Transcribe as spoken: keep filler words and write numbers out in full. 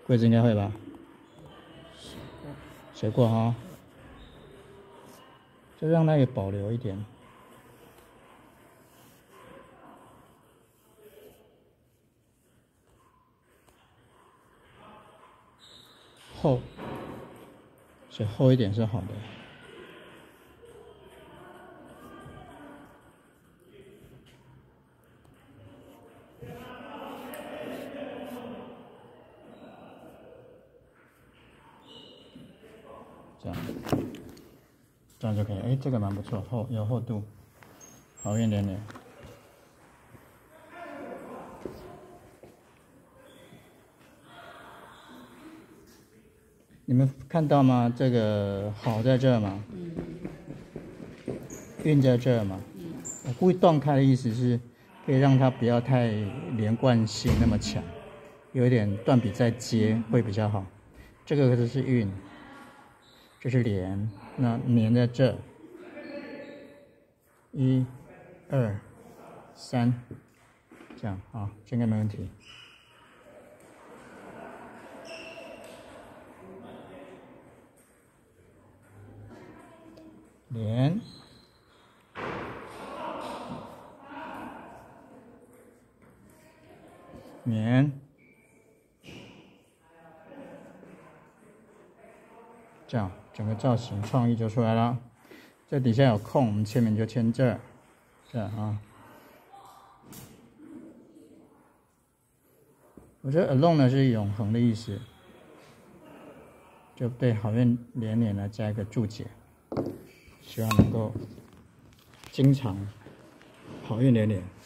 柜子应该会吧？写过哈，就让它也保留一点。厚，写厚一点是好的。这样，这样就可以。哎，这个蛮不错，厚有厚度，好运连连。你们看到吗？这个好在这嘛，运在这嘛。我故意断开的意思是，可以让它不要太连贯性那么强，有一点断笔再接会比较好。这个就是运。这是连，那连在这，一、二、三，这样啊，这应该没问题。连，连，这样整个造型创意就出来了。这底下有空，我们签名就签这儿，这样啊。我觉得 alone 呢是永恒的意思，就对好运连连呢加一个注解，希望能够经常好运连连。